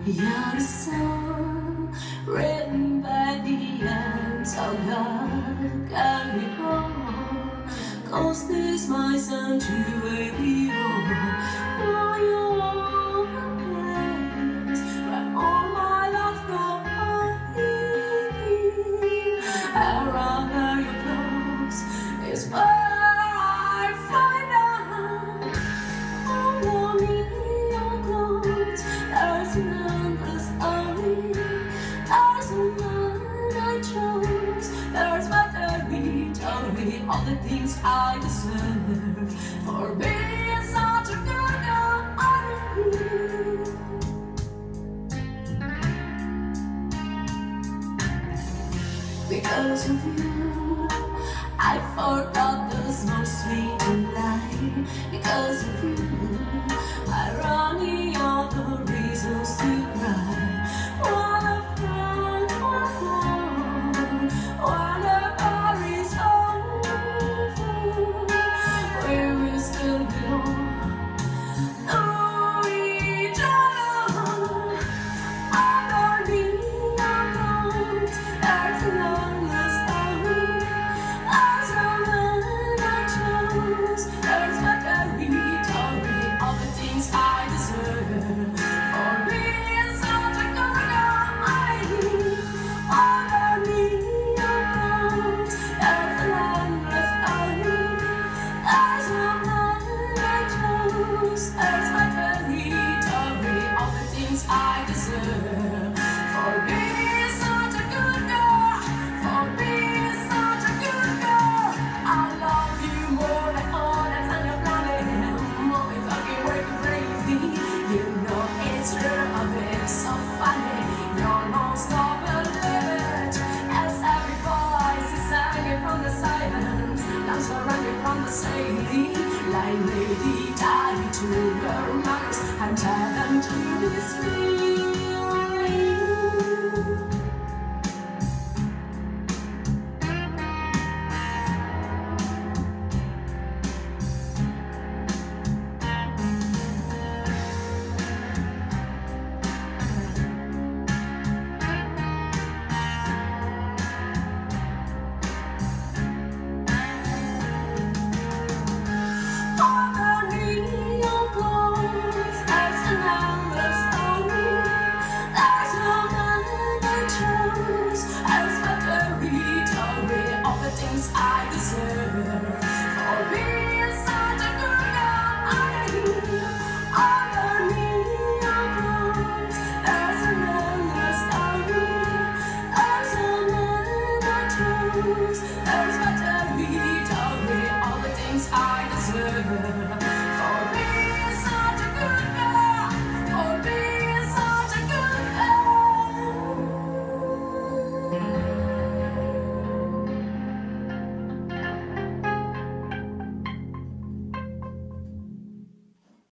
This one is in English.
You're the song written by the hands of God, got me wrong. 'Cause this my sanctuary, oh, you are the place where all my love goes. I'd rather you close is where I find out. Follow me, your clothes. There's none but story. There's one I chose. There's my territory. All the things I deserve for being such a good girl. Because of you, I forgot the most sweet delight. Because of you, I run the other reasons to cry. What a friend, when the party's over, we will still belong. Know each other, I don't need a note. There's an endless story. There's a man I chose. There's my territory. All the things I deserve for being such a good girl. I don't need a note. There's an endless story. There's a man I chose. There's my territory. All the things I deserve for being such a good girl. For being such a good girl. I love you more than all that's on your planet. More than fucking working crazy. You know it's true, it's so funny. You're non-stop limit. As every voice is singing from the silence. I'm surrounded from the sailing. Like Lady Di to her mouse. I'm tied to this feeling. I deserve for being such a good girl. I don't need your clothes. There's an endless story. There's a man I chose. There's my